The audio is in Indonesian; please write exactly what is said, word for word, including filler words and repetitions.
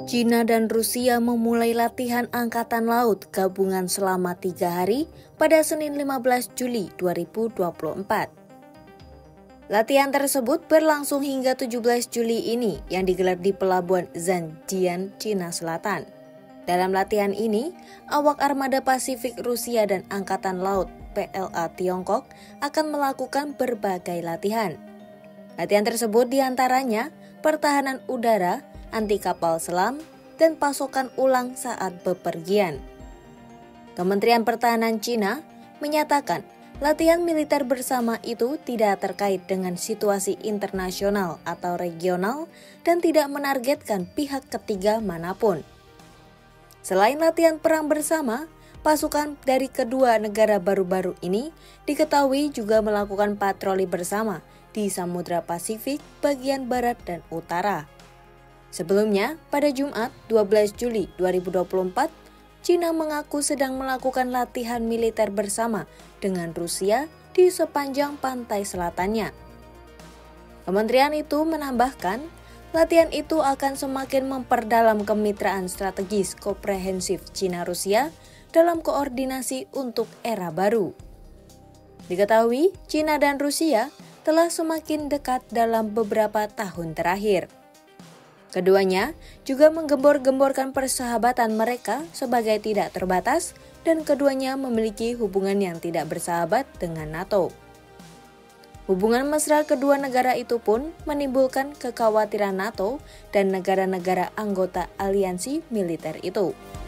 China dan Rusia memulai latihan Angkatan Laut gabungan selama tiga hari pada Senin lima belas Juli dua ribu dua puluh empat. Latihan tersebut berlangsung hingga tujuh belas Juli ini yang digelar di Pelabuhan Zhangjian, Cina Selatan. Dalam latihan ini, awak armada Pasifik Rusia dan Angkatan Laut P L A Tiongkok akan melakukan berbagai latihan. Latihan tersebut diantaranya pertahanan udara, anti kapal selam, dan pasokan ulang saat bepergian. Kementerian Pertahanan Cina menyatakan latihan militer bersama itu tidak terkait dengan situasi internasional atau regional dan tidak menargetkan pihak ketiga manapun. Selain latihan perang bersama, pasukan dari kedua negara baru-baru ini diketahui juga melakukan patroli bersama di Samudra Pasifik bagian barat dan utara. Sebelumnya, pada Jumat dua belas Juli dua ribu dua puluh empat, China mengaku sedang melakukan latihan militer bersama dengan Rusia di sepanjang pantai selatannya. Kementerian itu menambahkan, latihan itu akan semakin memperdalam kemitraan strategis komprehensif China-Rusia dalam koordinasi untuk era baru. Diketahui, China dan Rusia telah semakin dekat dalam beberapa tahun terakhir. Keduanya juga menggembor-gemborkan persahabatan mereka sebagai tidak terbatas dan keduanya memiliki hubungan yang tidak bersahabat dengan NATO. Hubungan mesra kedua negara itu pun menimbulkan kekhawatiran NATO dan negara-negara anggota aliansi militer itu.